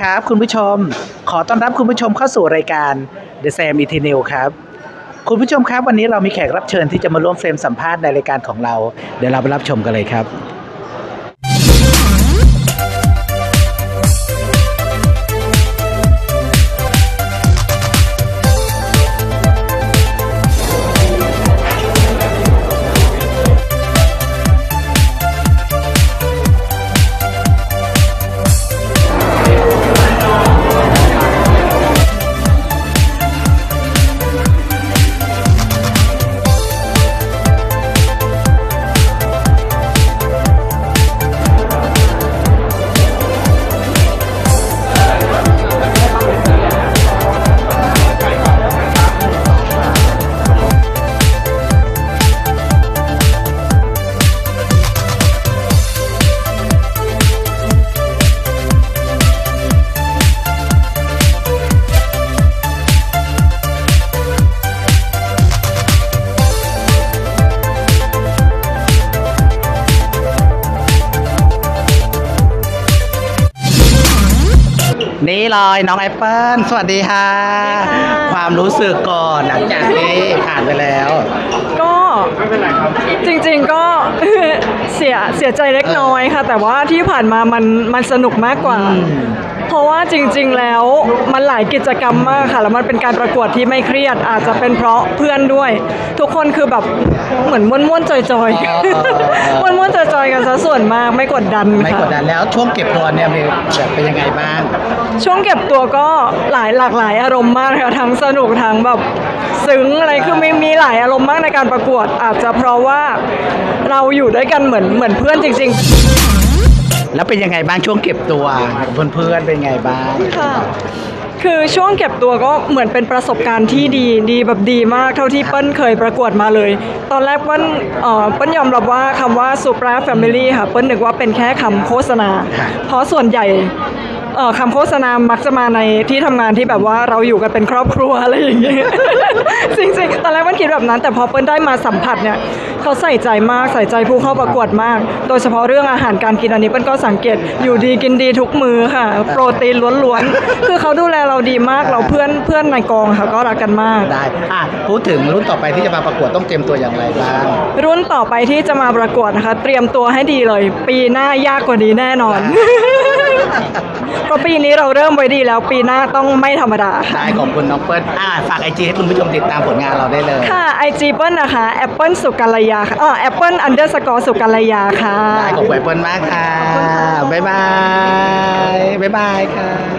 ครับคุณผู้ชมขอต้อนรับคุณผู้ชมเข้าสู่รายการ The Sam e t e r n a l ครับคุณผู้ชมครับวันนี้เรามีแขกรับเชิญที่จะมาร่วมเฟรมสัมภาษณ์ในรายการของเราเดี๋ยวเราไปรับชมกันเลยครับนี่เลยน้องแอปเปิลสวัสดีค่ะความรู้สึกก่อนหลังจากที่ผ่านไปแล้วก็จริงๆก็เสียใจเล็กน้อยค่ะแต่ว่าที่ผ่านมามันสนุกมากกว่าเพราะว่าจริงๆแล้วมันหลายกิจกรรมมากค่ะแล้วมันเป็นการประกวดที่ไม่เครียดอาจจะเป็นเพราะเพื่อนด้วยทุกคนคือแบบเหมือนม่วนๆจอยๆม่วนๆจอยๆกันซะส่วนมากไม่กดดันค่ะไม่กดดันแล้วช่วงเก็บตัวเนี่ยเป็นยังไงบ้างช่วงเก็บตัวก็หลากหลายอารมณ์มากค่ะทั้งสนุกทั้งแบบซึ้งอะไรคือมีหลายอารมณ์มากในการประกวดอาจจะเพราะว่าเราอยู่ด้วยกันเหมือนเพื่อนจริงๆแล้วเป็นยังไงบ้างช่วงเก็บตัวเพื่อนเป็นไงบ้างค่ะคือช่วงเก็บตัวก็เหมือนเป็นประสบการณ์ที่ดีแบบดีมากเท่าที่เปิ้ลเคยประกวดมาเลยตอนแรกเปิ้ลยอมรับว่าคำว่า Supra Family ค่ะเปิ้ลนึกว่าเป็นแค่คำโฆษณาเพราะส่วนใหญ่คำโฆษณามักจะมาในที่ทำงานที่แบบว่าเราอยู่กันเป็นครอบครัวอะไรอย่างเงี้ยจริงๆตอนแรกมันคิดแบบนั้นแต่พอเปิ้ลได้มาสัมผัสเนี่ยเขาใส่ใจมากใส่ใจผู้เข้าประกวดมากโดยเฉพาะเรื่องอาหารการกินอันนี้เปิ้ลก็สังเกตอยู่ดีกินดีทุกมื้อค่ะโปรตีนล้วนๆคือเขาดูแลเราดีมากเราเพื่อนในกองค่ะก็รักกันมากได้พูดถึงรุ่นต่อไปที่จะมาประกวดต้องเตรียมตัวอย่างไรบ้างรุ่นต่อไปที่จะมาประกวดนะคะเตรียมตัวให้ดีเลยปีหน้ายากกว่านี้แน่นอนเพราะปีนี้เราเริ่มไว้ดีแล้วปีหน้าต้องไม่ธรรมดาได้ขอบคุณน้องเปิ้ลฝาก IG ให้คุณผู้ชมติดตามผลงานเราได้เลยค่ะ IG เปิ้ลนะคะแอปเปิ้ลสุกัลยาค่ะApple_สุกัลยาค่ะได้ขอบคุณเปิ้ลมากค่ะบ๊ายบายค่ะ